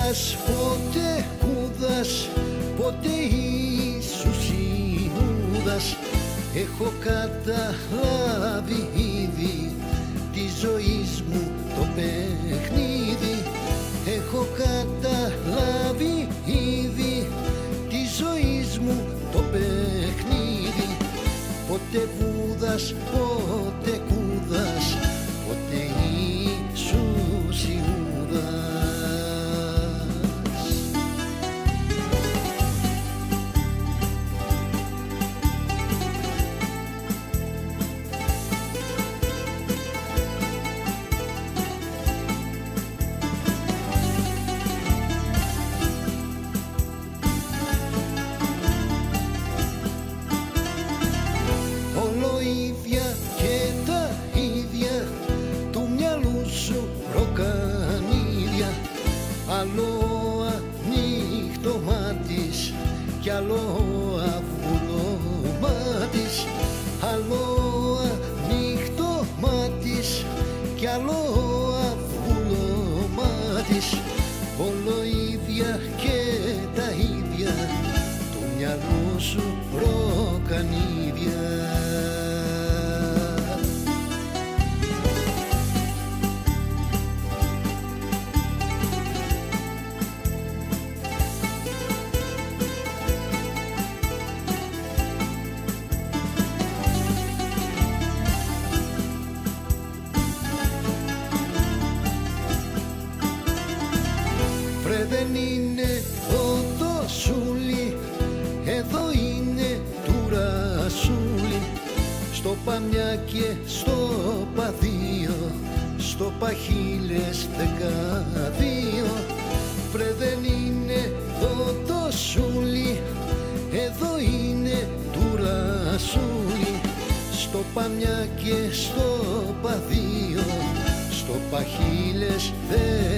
κούδας, ποτέ κούδας, ποτέ ίσους Ιούδας. Έχω καταλάβει ήδη της ζωής μου το παιχνίδι. Έχω καταλάβει ήδη της ζωής μου το παιχνίδι. Ποτέ Βούδας, ποτέ κούδας, ποτέ ίσους Ιούδας. Ίδια και τα ίδια του μυαλού σου προκανίδια. Άλλο ανοιχτό μάτις κι άλλο αυγουλό μάτις. Άλλο ανοιχτό μάτις κι άλλο αυγουλό μάτις. Όλο ίδια και τα ίδια του μυαλού σου προκανίδια. Βρε δεν είναι το σούλι, εδώ είναι του ρασούλι. Στο Παμιά και στο Παδίο, στο Παχύλες 12. Βρε δεν είναι το σούλι, εδώ είναι του ρασούλι. Στο Παμιά και στο Παδίο, στο Παχύλες 12.